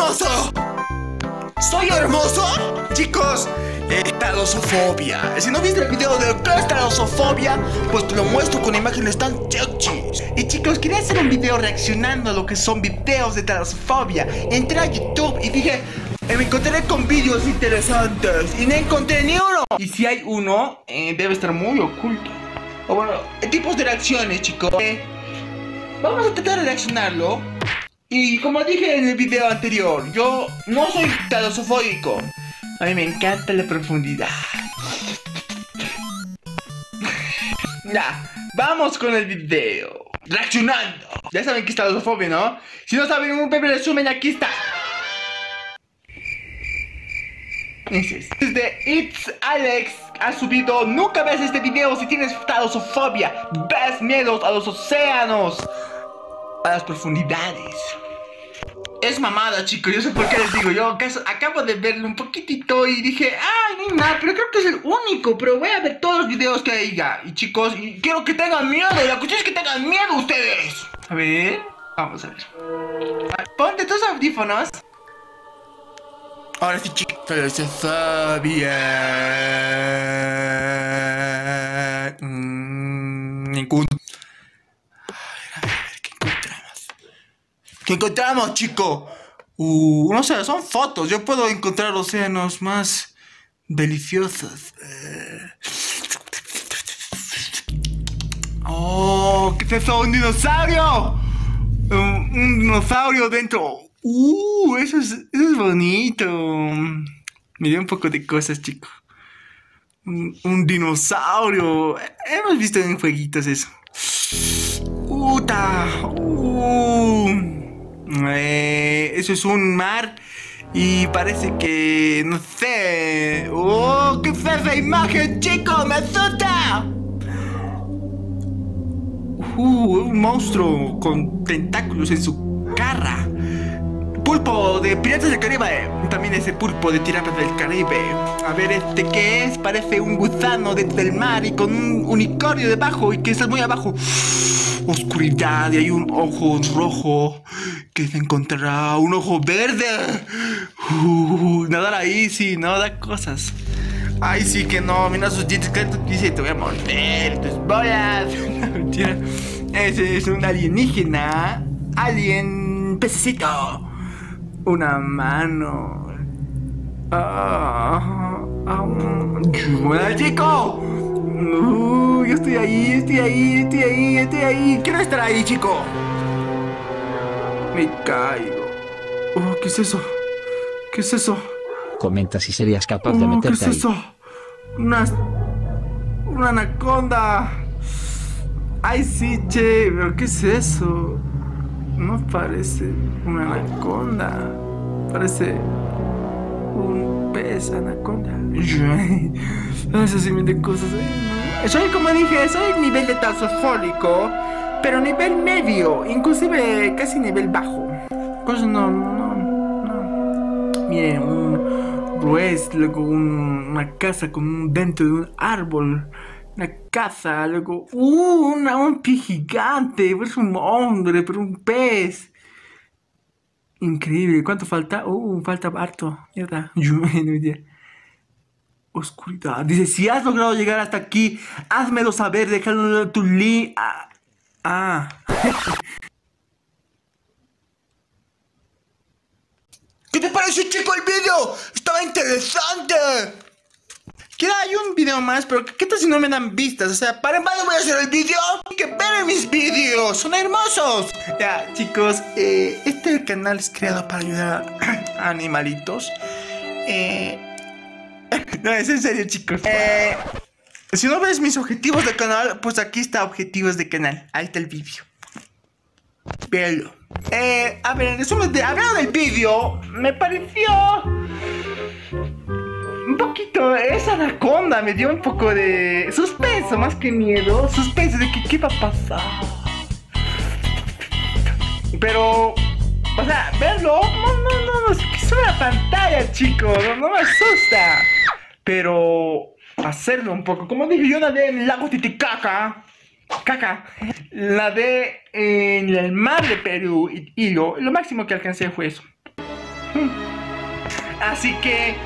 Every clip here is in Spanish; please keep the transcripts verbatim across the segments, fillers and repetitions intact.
hermoso! ¿Soy hermoso? Chicos, eh, talasofobia. Si no viste el video de qué es talasofobia, pues te lo muestro con imágenes tan sexys. Y chicos, quería hacer un video reaccionando a lo que son videos de talasofobia. Entré a YouTube y dije, eh, me encontraré con vídeos interesantes y no encontré ni uno. Y si hay uno, eh, debe estar muy oculto. O bueno, eh, tipos de reacciones, chicos. Eh, vamos a tratar de reaccionarlo. Y como dije en el video anterior, yo no soy talasofóbico. A mí me encanta la profundidad. Ya, vamos con el video. Reaccionando. Ya saben que es talasofobia, ¿no? Si no saben, un breve resumen, aquí está. Ese es. Desde It's Alex ha subido: nunca ves este video si tienes talasofobia. Ves miedos a los océanos, a las profundidades. Es mamada, chicos, yo sé por qué les digo. Yo acaso, acabo de verlo un poquitito y dije, ay, no hay nada, pero creo que es el único. Pero voy a ver todos los videos que haya. Y chicos, y quiero que tengan miedo. La cuestión es que tengan miedo ustedes. A ver, vamos a ver. Ponte tus audífonos. Ahora sí, chicos. Talasofobia. Mm, ningún. ¿Qué encontramos, chico? Uh, no sé, son fotos. Yo puedo encontrar océanos más deliciosos. Oh, ¿qué es eso? ¡Un dinosaurio! Un, un dinosaurio dentro. Uh, eso es, eso es bonito. Me dio un poco de cosas, chico. Un, un dinosaurio. Hemos visto en jueguitos eso. ¡Uta! ¡Uh! Eh, eso es un mar y parece que, no sé. ¡Oh, qué fea esa imagen, chico! ¡Me asusta! Uh, un monstruo con tentáculos en su cara. Pulpo de Piratas del Caribe. También ese pulpo de Piratas del Caribe. A ver, ¿este qué es? Parece un gusano dentro del mar y con un unicornio debajo y que está muy abajo. Oscuridad y hay un ojo rojo que se encontrará un ojo verde. Uh, nadar ahí, sí, no da cosas. Ay, sí que no, mira sus dientes, que dice, te voy a morder tus bolas. No, mentira. Ese es un alienígena. Alien pececito. Una mano. Ah, ah, um, chico. Uh, yo estoy ahí, estoy ahí, estoy ahí, estoy ahí. Quiero estar ahí, chico. Me caigo. Oh, ¿qué es eso? ¿Qué es eso? Comenta si serías capaz oh, de meterte ¿qué es eso? ahí. Una... Una anaconda. Ay, sí, che, pero ¿qué es eso? No parece una anaconda. Parece un pez anaconda. Eso sí me de cosas. Soy, como dije, soy nivel de talasofóbico, pero nivel medio, inclusive casi nivel bajo. Pues no, no, no. Miren, un ruiz, luego un, una casa con un dentro de un árbol. Una casa, luego uh, una, un pez gigante, pues un hombre, pero un pez. Increíble. ¿Cuánto falta? Uh, falta harto. Mierda. Oscuridad. Dice, si has logrado llegar hasta aquí, házmelo saber, dejando tu link. Ah. ah. ¿Qué te pareció, chico, el video? Estaba interesante. Queda hay un video más, pero ¿qué tal si no me dan vistas? O sea, ¿para cuándo voy a hacer el video? Hay que ver mis videos, son hermosos. Ya, chicos, eh, este canal es creado para ayudar a animalitos. Eh... No, es en serio, chicos. Eh... Si no ves mis objetivos de canal, pues aquí está objetivos de canal. Ahí está el vídeo. Véanlo. Eh, a ver, en resumen, de, hablando del vídeo, me pareció un poquito, esa anaconda me dio un poco de suspenso, más que miedo. Suspenso de que qué va a pasar. Pero, o sea, verlo, no, no, no, no, es que es una pantalla, chicos, no, no me asusta. Pero hacerlo un poco, como dije, yo nadé en el lago Titicaca. Caca, nadé en el mar de Perú y, y lo, lo máximo que alcancé fue eso. Así que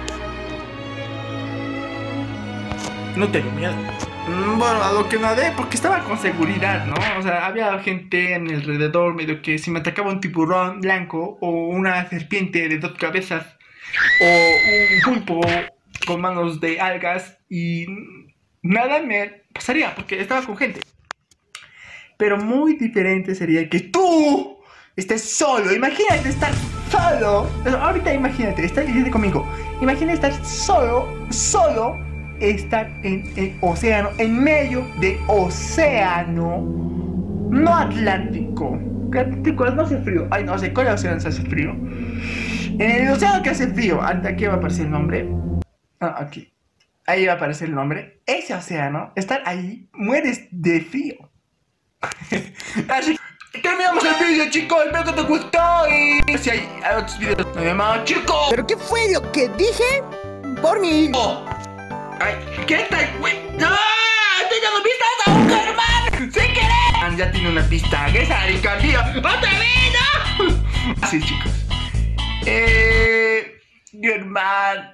no tengo miedo. Bueno, a lo que nadé, porque estaba con seguridad, ¿no? O sea, había gente en el alrededor, medio que si me atacaba un tiburón blanco o una serpiente de dos cabezas o un pulpo con manos de algas y nada me pasaría porque estaba con gente. Pero muy diferente sería que tú estés solo. Imagínate estar solo. Ahorita imagínate, está diciendo conmigo. Imagina estar solo, solo, estar en el océano, en medio del océano, no Atlántico. Que Atlántico no hace frío. Ay, no sé, ¿cuál océano se hace frío? En el océano que hace frío, aquí va a aparecer el nombre. Ah, aquí. Ahí va a aparecer el nombre. Ese océano, estar ahí, mueres de frío. Así que terminamos el vídeo, chicos. Espero que te gustó. Y si hay otros vídeos, nos vemos, chicos. ¿Pero qué fue lo que dije? Por mí. Oh. Ay, ¿qué tal, güey? ¡No! ¡Estoy dando pistas a un Germán! ¡Sin querer! Ya tiene una pista. ¿Qué es Aricardía? ¡Otra vez, no! Así, chicos. Eh... Germán.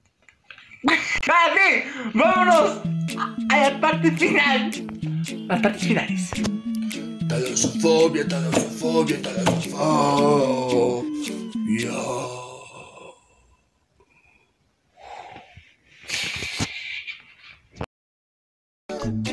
¡Así! ¡Vámonos! A la parte final. Las partes finales. Talasofobia, talasofobia, talasofobia.